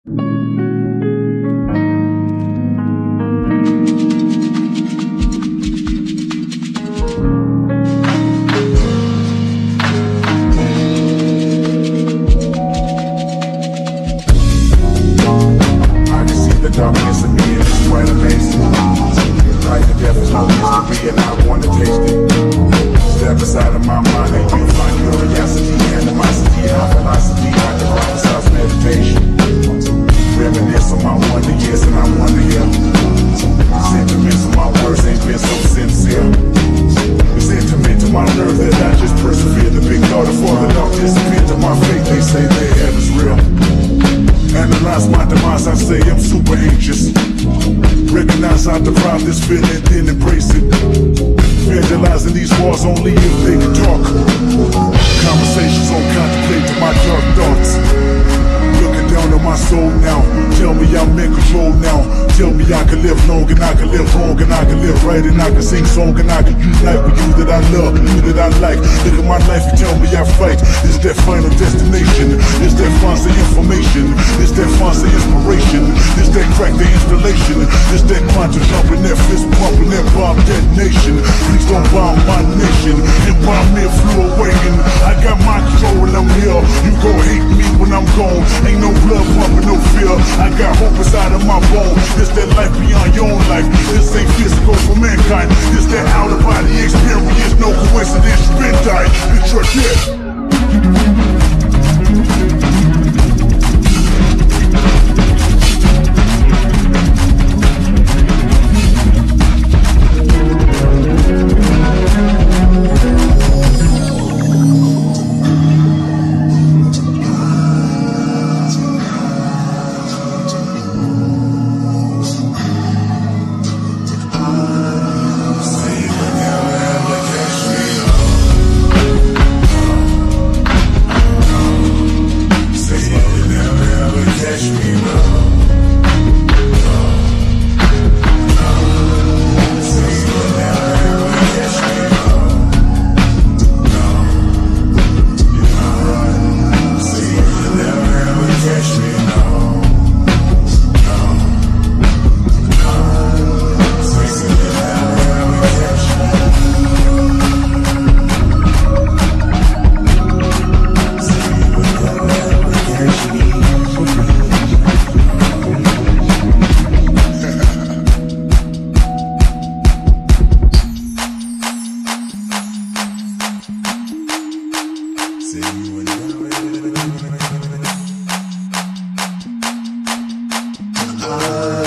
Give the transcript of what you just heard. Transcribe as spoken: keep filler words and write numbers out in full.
Darkness in me, and it's quite amazing. Life and death is no mystery, and I want to taste it. Step aside of my mind, and you'll find curiosity, animosity, and philosophy. I derive besides meditation. Reminisce on my wonder years, and I wonder here. Sentiments of my words ain't been so sincere. It's intimate to my nerve that I just persevere. The big daughter for the dark disappear to my faith. They say their head is real. Analyze my demise, I say I'm super anxious. Recognize I derive this feeling, then embrace it. Visualizing these walls only if they can talk. Conversations on contemplate to my dark thoughts. Looking down on my soul now. Tell me I'm in control now. Tell me I can live long and I can live wrong and I can live right and I can sing song and I can unite with you that I love, you that I like. Look at my life, you tell me I fight. It's that final destination. It's that fancy information. It's that fancy inspiration. It's that crack the installation. It's that quantum jumping, that fist pumping, that bomb detonation. Please don't bomb my nation. And bomb me flew away and I got my control when I'm here. You gon' hate me when I'm gone. Ain't no blood pumping, no fear. I got hope inside of my bones. This that life beyond your own life. This ain't physical for mankind. This that out of body experience. No coincidence, you been dying. It's your death. I